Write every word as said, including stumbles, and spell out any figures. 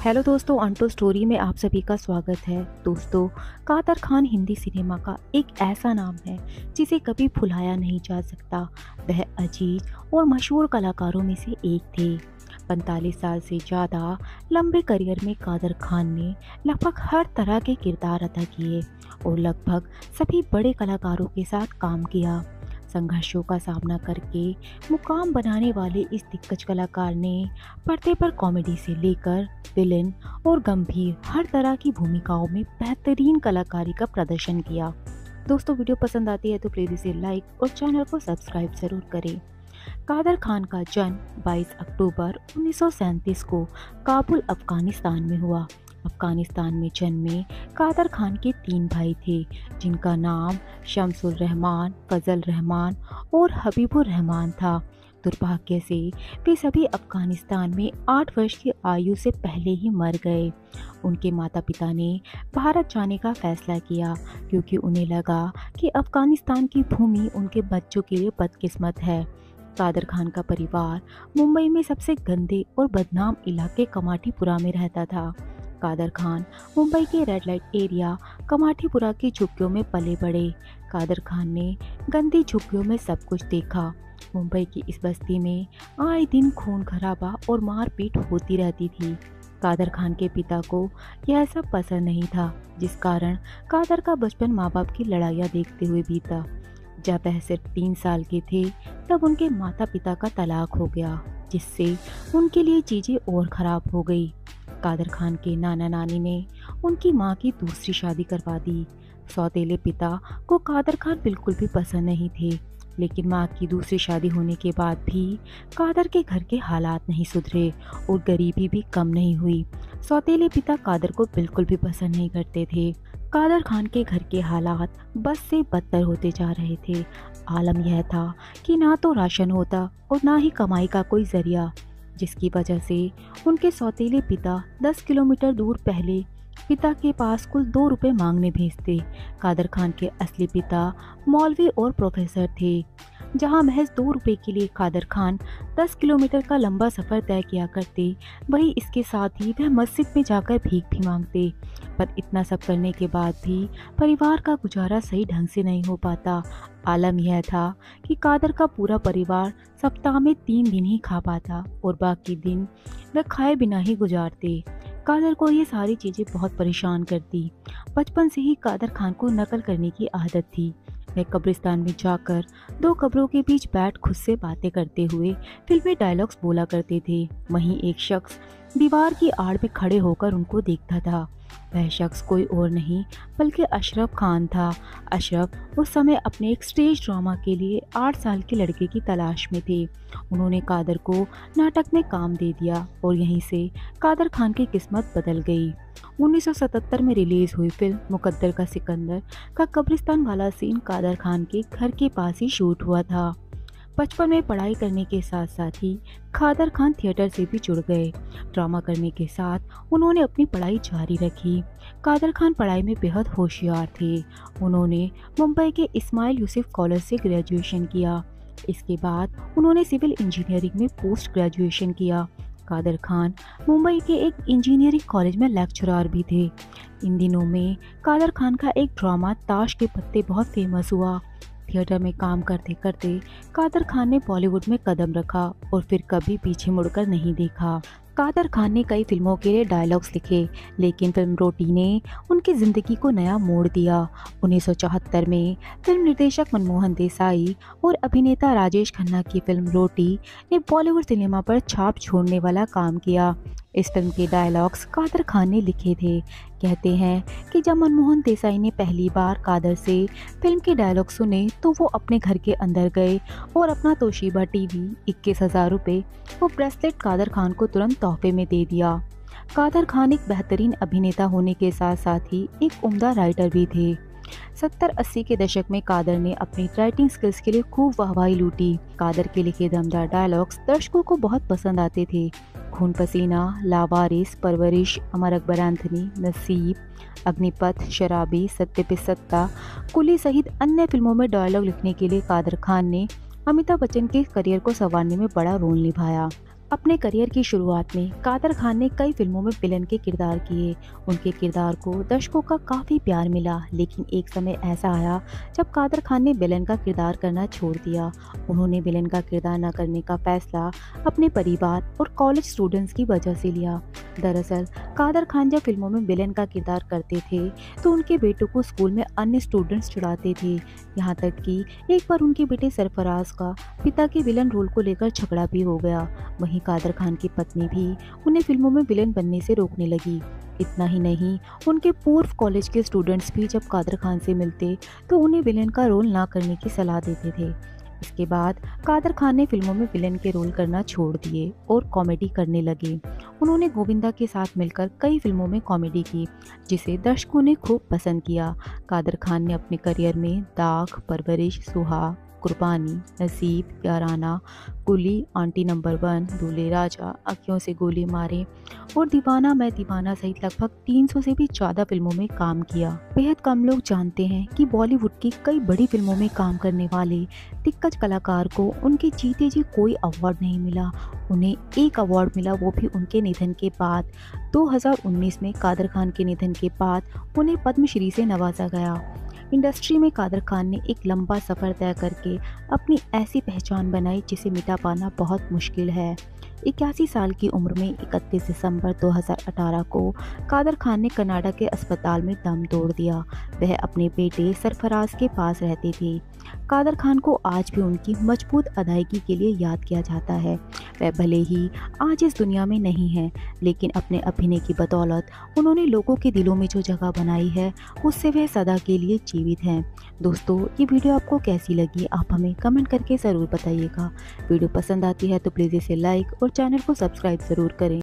Hello दोस्तों, untold story में आप सभी का स्वागत है। दोस्तों, कादर खान हिंदी सिनेमा का एक ऐसा नाम है जिसे कभी भुलाया नहीं जा सकता। वह अजीज और मशहूर कलाकारों में से एक थे। पैंतालीस साल से ज़्यादा लंबे करियर में कादर खान ने लगभग हर तरह के किरदार अदा किए और लगभग सभी बड़े कलाकारों के साथ काम किया। संघर्षों का सामना करके मुकाम बनाने वाले इस दिग्गज कलाकार ने पर्दे पर कॉमेडी से लेकर विलेन और गंभीर हर तरह की भूमिकाओं में बेहतरीन कलाकारी का प्रदर्शन किया। दोस्तों, वीडियो पसंद आती है तो प्लीज़ इसे लाइक और चैनल को सब्सक्राइब जरूर करें। कादर खान का जन्म बाईस अक्टूबर उन्नीस सौ सैंतीस को काबुल, अफगानिस्तान में हुआ। अफगानिस्तान में जन्मे कादर खान के तीन भाई थे, जिनका नाम शम्सुल रहमान, फजल रहमान और हबीबुर रहमान था। दुर्भाग्य से वे सभी अफगानिस्तान में आठ वर्ष की आयु से पहले ही मर गए। उनके माता पिता ने भारत जाने का फैसला किया क्योंकि उन्हें लगा कि अफगानिस्तान की भूमि उनके बच्चों के लिए बदकिस्मत है। कादर खान का परिवार मुंबई में सबसे गंदे और बदनाम इलाके कमाटीपुरा में रहता था। कादर खान मुंबई के रेड लाइट एरिया कमाटीपुरा की झुग्गियों में पले बड़े। कादर खान ने गंदी झुग्गियों में सब कुछ देखा। मुंबई की इस बस्ती में आए दिन खून खराबा और मारपीट होती रहती थी। कादर खान के पिता को यह सब पसंद नहीं था, जिस कारण कादर का बचपन माँ बाप की लड़ाइयाँ देखते हुए बीता। जब वह सिर्फ तीन साल के थे तब उनके माता पिता का तलाक हो गया, जिससे उनके लिए चीज़ें और ख़राब हो गई। कादर खान के नाना नानी ने उनकी मां की दूसरी शादी करवा दी। सौतेले पिता को कादर खान बिल्कुल भी पसंद नहीं थे, लेकिन मां की दूसरी शादी होने के बाद भी कादर के घर के हालात नहीं सुधरे और गरीबी भी कम नहीं हुई। सौतेले पिता कादर को बिल्कुल भी पसंद नहीं करते थे। कादर खान के घर के हालात बस से बदतर होते जा रहे थे। आलम यह था कि ना तो राशन होता और ना ही कमाई का कोई जरिया, जिसकी वजह से उनके सौतेले पिता दस किलोमीटर दूर पहले पिता के पास कुल दो रुपए मांगने भेजते। कादर खान के असली पिता मौलवी और प्रोफेसर थे। जहां महज दो रुपए के लिए कादर खान दस किलोमीटर का लंबा सफ़र तय किया करते, वहीं इसके साथ ही वह मस्जिद में जाकर भीख भी मांगते। पर इतना सब करने के बाद भी परिवार का गुजारा सही ढंग से नहीं हो पाता। आलम यह था कि कादर का पूरा परिवार सप्ताह में तीन दिन ही खा पाता और बाकी दिन वह खाए बिना ही गुजारते। कादर को ये सारी चीज़ें बहुत परेशान करती। बचपन से ही कादर खान को नकल करने की आदत थी। वह कब्रिस्तान में जाकर दो कब्रों के बीच बैठ खुद से बातें करते हुए फिल्मी डायलॉग्स बोला करते थे। वहीं एक शख्स दीवार की आड़ में खड़े होकर उनको देखता था। वह शख्स कोई और नहीं बल्कि अशरफ खान था। अशरफ उस समय अपने एक स्टेज ड्रामा के लिए आठ साल के लड़के की तलाश में थे। उन्होंने कादर को नाटक में काम दे दिया और यहीं से कादर खान की किस्मत बदल गई। उन्नीस सौ सतहत्तर में रिलीज हुई फिल्म मुकद्दर का सिकंदर का कब्रिस्तान वाला सीन कादर खान के घर के पास ही शूट हुआ था। बचपन में पढ़ाई करने के साथ साथ ही कादर खान थिएटर से भी जुड़ गए। ड्रामा करने के साथ उन्होंने अपनी पढ़ाई जारी रखी। कादर खान पढ़ाई में बेहद होशियार थे। उन्होंने मुंबई के इस्माइल यूसुफ कॉलेज से ग्रेजुएशन किया। इसके बाद उन्होंने सिविल इंजीनियरिंग में पोस्ट ग्रेजुएशन किया। कादर खान मुंबई के एक इंजीनियरिंग कॉलेज में लेक्चरर भी थे। इन दिनों में कादर खान का एक ड्रामा ताश के पत्ते बहुत फेमस हुआ। थिएटर में काम करते करते कादर खान ने बॉलीवुड में कदम रखा और फिर कभी पीछे मुड़कर नहीं देखा। कादर खान ने कई फिल्मों के लिए डायलॉग्स लिखे, लेकिन फिल्म रोटी ने उनकी ज़िंदगी को नया मोड़ दिया। उन्नीस सौ चौहत्तर में फिल्म निर्देशक मनमोहन देसाई और अभिनेता राजेश खन्ना की फिल्म रोटी ने बॉलीवुड सिनेमा पर छाप छोड़ने वाला काम किया। इस फिल्म के डायलॉग्स कादर खान ने लिखे थे। कहते हैं कि जब मनमोहन देसाई ने पहली बार कादर से फिल्म के डायलॉग सुने तो वो अपने घर के अंदर गए और अपना तोशिबा टीवी इक्कीस हजार रुपये वो ब्रेसलेट कादर खान को तुरंत तोहफे में दे दिया। कादर खान एक बेहतरीन अभिनेता होने के साथ साथ ही एक उम्दा राइटर भी थे। सत्तर अस्सी के दशक में कादर ने अपनी राइटिंग स्किल्स के लिए खूब वाहवाही लूटी। कादर के लिखे दमदार डायलॉग्स दर्शकों को बहुत पसंद आते थे। खून पसीना, लावारिस, परवरिश, अमर अकबर एंथनी, नसीब, अग्निपथ, शराबी, सत्ते पे सत्ता, कुली सहित अन्य फिल्मों में डायलॉग लिखने के लिए कादर खान ने अमिताभ बच्चन के करियर को संवारने में बड़ा रोल निभाया। अपने करियर की शुरुआत में कादर खान ने कई फिल्मों में विलन के किरदार किए। उनके किरदार को दर्शकों का काफ़ी प्यार मिला, लेकिन एक समय ऐसा आया जब कादर खान ने विलन का किरदार करना छोड़ दिया। उन्होंने विलन का किरदार न करने का फैसला अपने परिवार और कॉलेज स्टूडेंट्स की वजह से लिया। दरअसल कादर खान जब फिल्मों में विलन का किरदार करते थे तो उनके बेटों को स्कूल में अन्य स्टूडेंट्स चिढ़ाते थे। यहाँ तक कि एक बार उनके बेटे सरफराज का पिता के विलन रोल को लेकर झगड़ा भी हो गया। वहीं कादर खान की पत्नी भी उन्हें फिल्मों में विलेन बनने से रोकने लगी। इतना ही नहीं, उनके पूर्व कॉलेज के स्टूडेंट्स भी जब कादर खान से मिलते तो उन्हें विलेन का रोल ना करने की सलाह देते थे। इसके बाद कादर खान ने फिल्मों में विलेन के रोल करना छोड़ दिए और कॉमेडी करने लगे। उन्होंने गोविंदा के साथ मिलकर कई फिल्मों में कॉमेडी की, जिसे दर्शकों ने खूब पसंद किया। कादर खान ने अपने करियर में दाग, परवरिश, Suhaag, Qurbani, Naseeb, Yaarana, Coolie, aunty number one, Dulhe Raja, अखियों से गोली मारे और दीवाना मैं दीवाना सहित लगभग तीन सौ से भी ज़्यादा फिल्मों में काम किया। बेहद कम लोग जानते हैं कि बॉलीवुड की कई बड़ी फिल्मों में काम करने वाले दिग्गज कलाकार को उनके जीते जी कोई अवार्ड नहीं मिला। उन्हें एक अवार्ड मिला, वो भी उनके निधन के बाद। दो हज़ार उन्नीस में कादर खान के निधन के बाद उन्हें पद्मश्री से नवाजा गया। इंडस्ट्री में कादर खान ने एक लंबा सफ़र तय करके अपनी ऐसी पहचान बनाई जिसे मिटा पाना बहुत मुश्किल है। इक्यासी साल की उम्र में इकतीस दिसंबर दो हज़ार अठारह को कादर खान ने कनाडा के अस्पताल में दम तोड़ दिया। वह अपने बेटे सरफराज के पास रहते थे। कादर खान को आज भी उनकी मजबूत अदायगी के लिए याद किया जाता है। वह भले ही आज इस दुनिया में नहीं है, लेकिन अपने अभिनय की बदौलत उन्होंने लोगों के दिलों में जो जगह बनाई है, उससे वह सदा के लिए जीवित हैं। दोस्तों, ये वीडियो आपको कैसी लगी, आप हमें कमेंट करके ज़रूर बताइएगा। वीडियो पसंद आती है तो प्लीज़ इसे लाइक और चैनल को सब्सक्राइब ज़रूर करें।